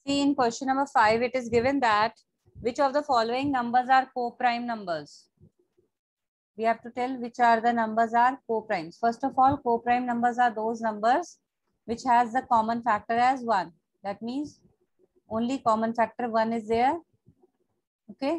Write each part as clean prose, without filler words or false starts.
See, in question number 5, it is given that which of the following numbers are co-prime numbers? We have to tell which are the numbers are co-primes. First of all, co-prime numbers are those numbers which has the common factor as 1. That means only common factor 1 is there. Okay.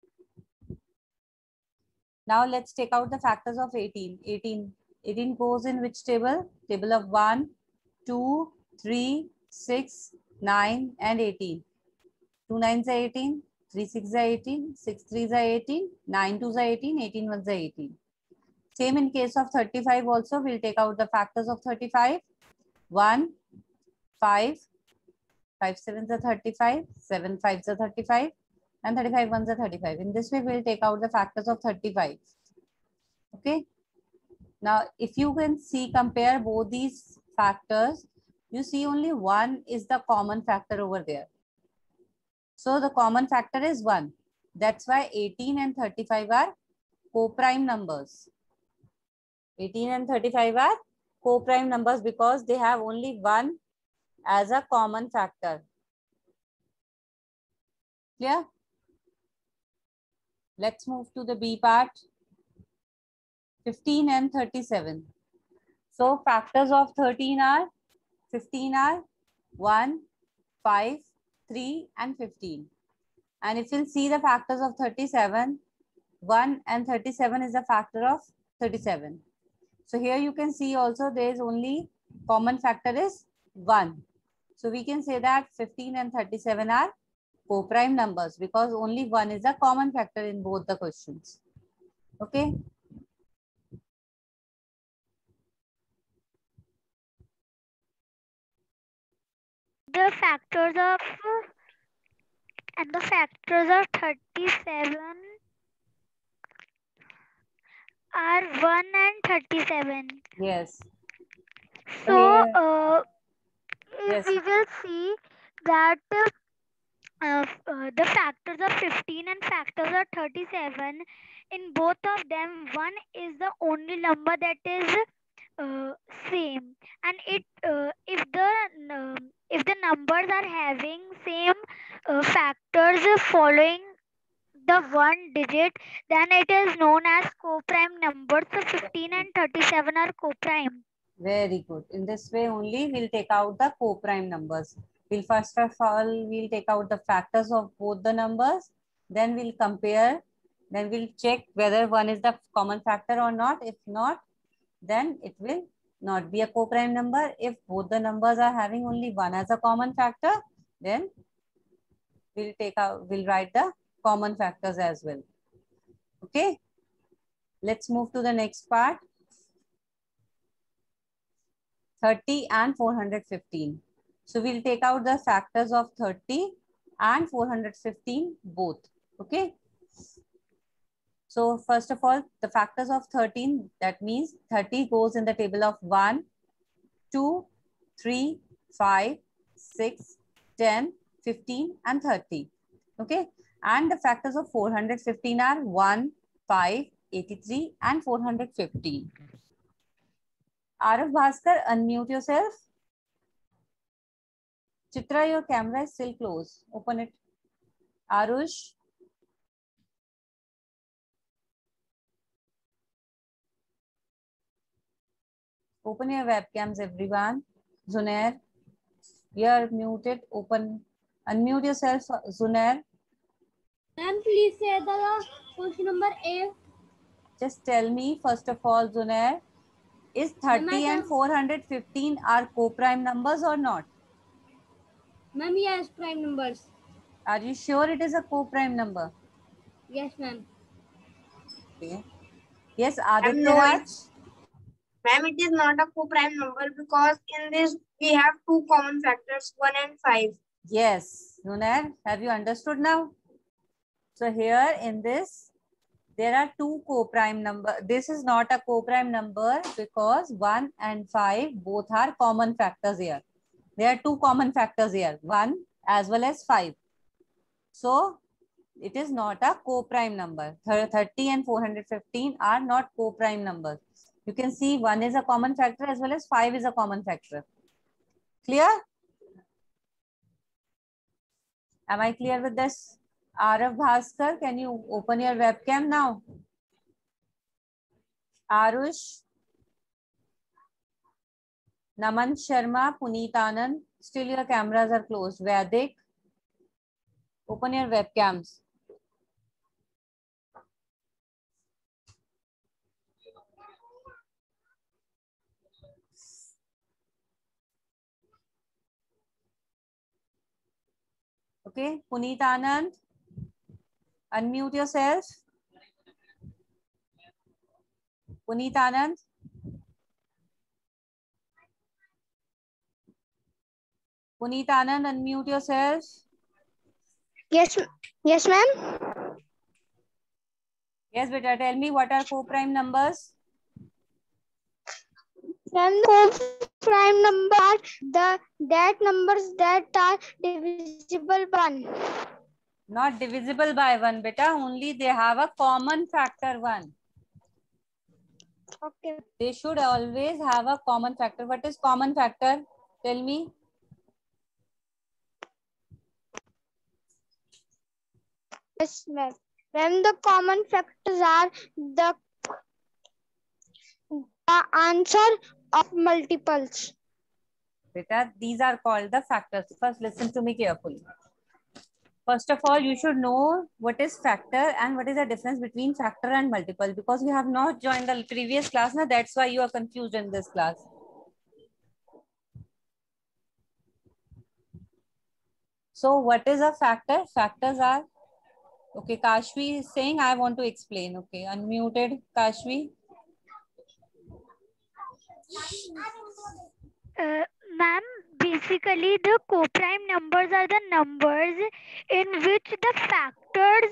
Now let's take out the factors of 18. 18 goes in which table? Table of 1, 2, 3, 6, 9 and 18. 2 9s are 18, 3 6s are 18, 6 3s are 18, 9 2s are 18, 18 1s are 18. Same in case of 35 also, we'll take out the factors of 35. 1, 5, 5 7s are 35, 7 5s are 35 and 35 1s are 35. In this way, we'll take out the factors of 35. Okay. Now, if you can see, compare both these factors, you see only 1 is the common factor over there. So the common factor is 1. That's why 18 and 35 are co-prime numbers. 18 and 35 are co-prime numbers because they have only 1 as a common factor. Clear? Let's move to the B part. 15 and 37. So factors of 13 are 15 are 1, 5, 3 and 15. And if you'll see the factors of 37, 1 and 37 is a factor of 37. So here you can see also there is only common factor is 1. So we can say that 15 and 37 are co-prime numbers because only 1 is a common factor in both the questions. Okay. The factors of 37 are 1 and 37. Yes. So Yes. we will see that the factors of 15 and factors of 37, in both of them, 1 is the only number that is same, and if the numbers are having same factors following the one digit, then it is known as co-prime numbers. So 15 and 37 are co-prime. Very good. In this way only we'll take out the co-prime numbers. We'll first of all, we'll take out the factors of both the numbers. Then we'll compare. Then we'll check whether 1 is the common factor or not. If not, then it will not be a co-prime number. If both the numbers are having only 1 as a common factor, then we'll write the common factors as well. Okay. Let's move to the next part. 30 and 415. So we'll take out the factors of 30 and 415 both. Okay. So first of all, the factors of 13, that means 30 goes in the table of 1, 2, 3, 5, 6, 10, 15 and 30. Okay. And the factors of 415 are 1, 5, 83 and 415. Arav Bhaskar, unmute yourself. Chitra, your camera is still closed. Open it. Arush. Open your webcams, everyone. Zunair, you are muted. Unmute yourself, Zunair. Ma'am, please say the question number A. Just tell me, first of all, Zunair, is 30 and 415 are co-prime numbers or not? Ma'am, yes, prime numbers. Are you sure it is a co-prime number? Yes, ma'am. Okay. Yes, Aditya Raj. Ma'am, it is not a co-prime number because in this we have two common factors, 1 and 5. Yes, Zunair, have you understood now? So here in this, there are two co-prime number. This is not a co-prime number because 1 and 5 both are common factors here. There are two common factors here, 1 as well as 5. So it is not a co-prime number. 30 and 415 are not co-prime numbers. You can see 1 is a common factor as well as 5 is a common factor. Clear? Am I clear with this? Arav Bhaskar, can you open your webcam now? Arush, Naman Sharma, Puneet Anand, still your cameras are closed. Vaidik, open your webcams. Okay, Puneet Anand, unmute yourself. Puneet Anand. Puneet Anand, unmute yourself. Yes, yes, ma'am. Yes, beta, tell me what are co-prime numbers? Then prime number are that numbers that are divisible by 1. Not divisible by 1, beta. Only they have a common factor 1. Okay. They should always have a common factor. What is common factor? Tell me. Yes, ma'am. When the common factors are the answer of multiples. Beta, these are called the factors. First, listen to me carefully. First of all, you should know what is factor and what is the difference between factor and multiple, because you have not joined the previous class. Now, that's why you are confused in this class. So what is a factor? Factors are, okay, Kashvi is saying, I want to explain. Okay, unmuted, Kashvi. Ma'am, basically the co-prime numbers are the numbers in which the factors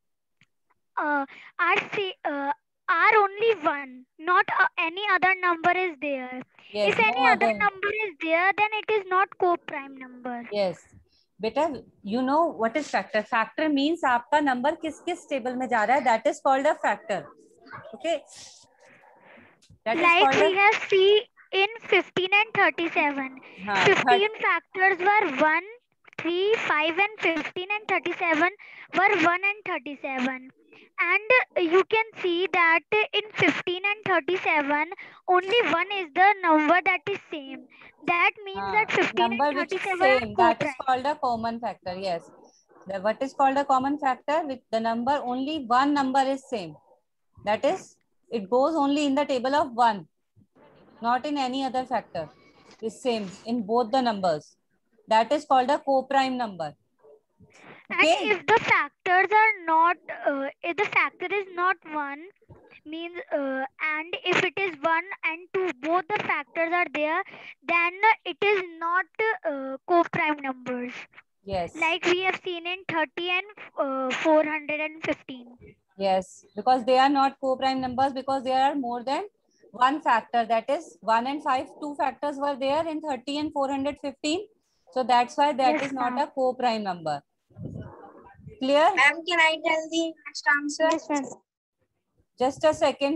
are only one, not any other number is there. Yes, If any no other other. number is there, then it is not co-prime number. Yes. Beta, you know what is factor? Factor means आपका number किस table में जा रहा है. That is called a factor. Okay. That is Like called we a... have seen in 15 and 37. 15 factors were 1, 3, 5 and 15, and 37 were 1 and 37. And you can see that in 15 and 37, only 1 is the number that is same. That means that 15 number and which is 37 are same, that is co-prime. called a common factor. Yes. What is called a common factor? With the number, only one number is same. That is, it goes only in the table of 1, not in any other factor. Is same in both the numbers. That is called a co-prime number. Okay. And if the factors are not, if the factor is not 1, means and if it is 1 and 2, both the factors are there, then it is not co-prime numbers. Yes. Like we have seen in 30 and 415. Yes, because they are not co-prime numbers, because there are more than one factor. That is 1 and 5, 2 factors were there in 30 and 415. So that's why that Yes, is not ma'am. a co-prime number. Clear? Ma'am, can I tell the next answer? Yes, ma'am. Just a second.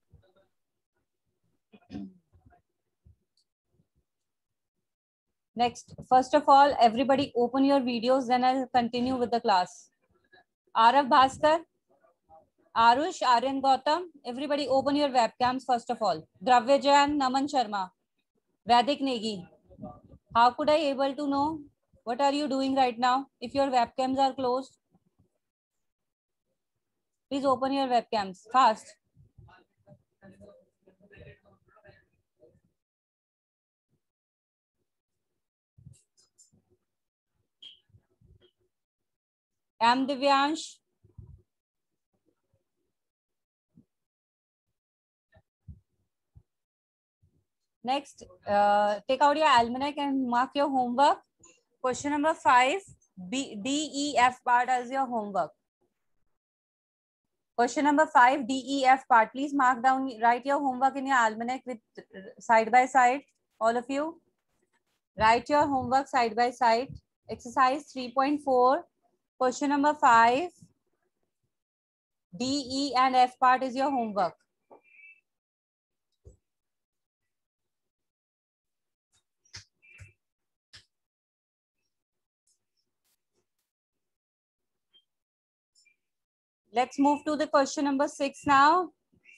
Next, first of all, everybody open your videos, then I'll continue with the class. Arav Bhaskar, Arush, Aryan Gautam, everybody open your webcams first of all. Dravya Jain, Naman Sharma, Vaidik Negi. How could I able to know what are you doing right now if your webcams are closed? Please open your webcams fast. M. Divyansh. Next, take out your almanac and mark your homework. Question number 5, D, E, F part as your homework. Question number 5, D, E, F part. Please mark down, write your homework in your almanac with side by side. All of you, write your homework side by side. Exercise 3.4. Question number 5, D, E, and F part is your homework. Let's move to the question number 6 now.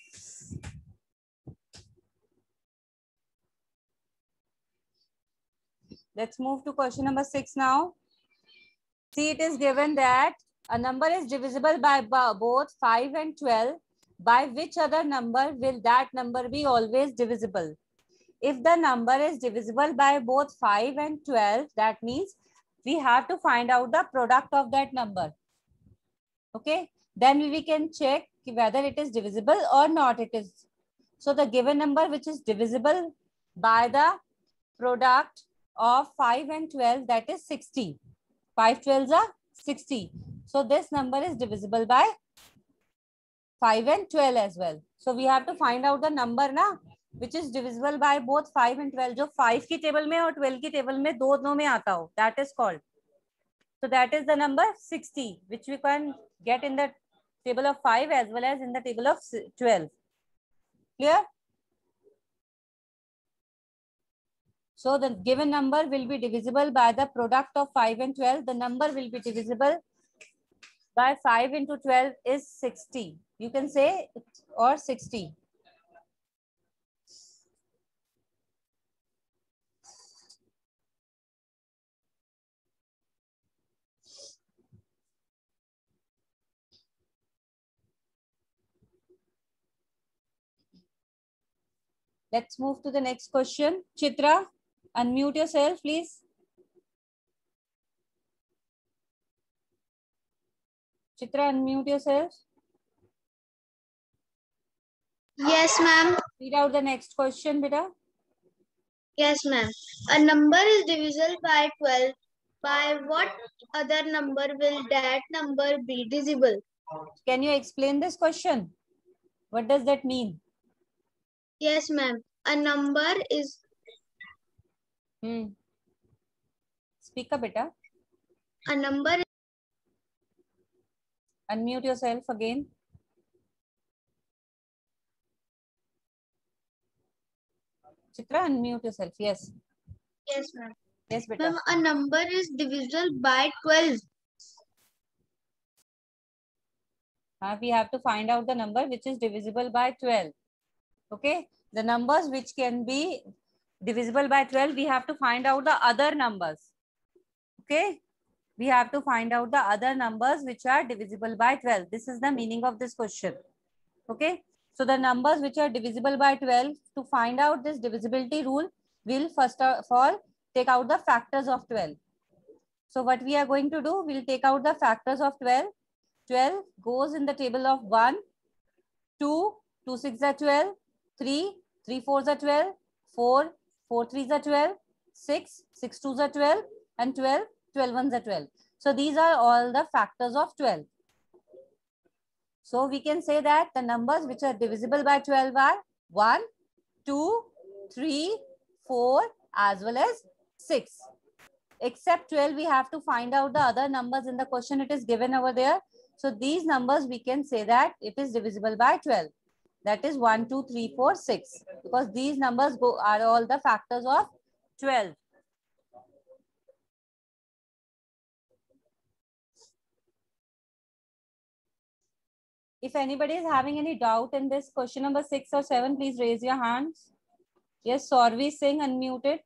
Let's move to question number 6 now. See, it is given that a number is divisible by both 5 and 12. By which other number will that number be always divisible? If the number is divisible by both 5 and 12, that means we have to find out the product of that number. Okay, then we can check whether it is divisible or not it is. So the given number which is divisible by the product of 5 and 12, that is 60. 5 12s are 60. So this number is divisible by 5 and 12 as well. So we have to find out the number na, which is divisible by both 5 and 12. जो 5 की table में और 12 की table में दोनों में आता हो, that is called. So that is the number 60, which we can get in the table of 5 as well as in the table of 12. Clear? So the given number will be divisible by the product of 5 and 12. The number will be divisible by 5 into 12 is 60. You can say or 60. Let's move to the next question. Chitra, unmute yourself, please. Chitra, unmute yourself. Yes, ma'am. Read out the next question, beta. Yes, ma'am. A number is divisible by 12. By what other number will that number be divisible? Can you explain this question? What does that mean? Yes, ma'am. A number is Speak up, beta. a number. Unmute yourself again. Chitra, unmute yourself. Yes. Yes, ma'am. Yes, beta. Ma'am, a number is divisible by 12. We have to find out the number which is divisible by 12. Okay. The numbers which can be divisible by 12, we have to find out the other numbers. Okay. We have to find out the other numbers which are divisible by 12. This is the meaning of this question. Okay. So the numbers which are divisible by 12, to find out this divisibility rule, we'll first of all take out the factors of 12. So what we are going to do, we'll take out the factors of 12. 12 goes in the table of 1, 2, 2 6 are 12, 3, 3 4s are 12, 4, 4 3s are 12, 6, 6 2s are 12, and 12, 12 1s are 12. So these are all the factors of 12. So we can say that the numbers which are divisible by 12 are 1, 2, 3, 4, as well as 6. Except 12, we have to find out the other numbers in the question. It is given over there. So these numbers, we can say that it is divisible by 12. That is 1, 2, 3, 4, 6. Because these numbers are all the factors of 12. If anybody is having any doubt in this question number 6 or 7, please raise your hands. Yes, Saurvi Singh, unmuted.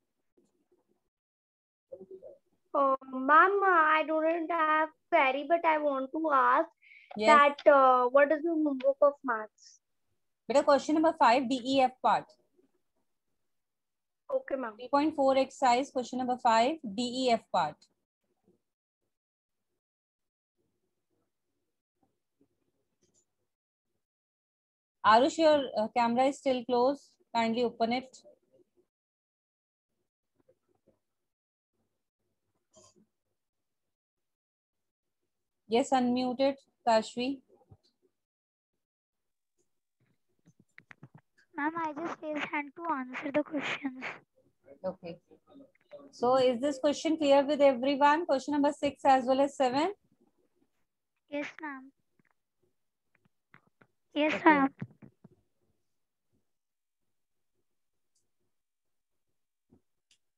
Ma'am, I don't have query, but I want to ask Yes. that what is the homework of maths? Beta, question number 5, DEF part. Okay, ma'am. 3.4 exercise, question number 5, DEF part. Arush, your camera is still closed. Kindly open it. Yes, unmuted, Kashvi. Ma'am, I just raised hand to answer the questions. Okay. So is this question clear with everyone? Question number 6 as well as 7? Yes, ma'am. Yes, Okay. ma'am.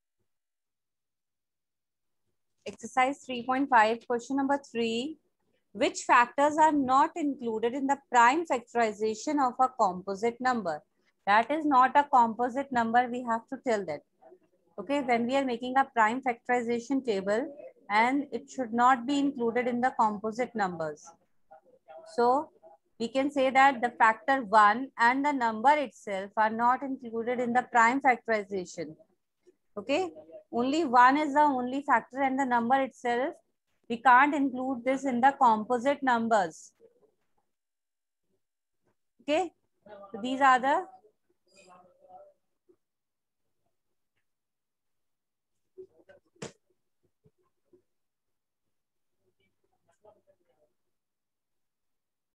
Exercise 3.5, question number 3. which factors are not included in the prime factorization of a composite number. That is not a composite number, we have to tell that. Okay, when we are making a prime factorization table, and it should not be included in the composite numbers. So we can say that the factor 1 and the number itself are not included in the prime factorization. Okay, only 1 is the only factor and the number itself, we can't include this in the composite numbers. Okay, so these are the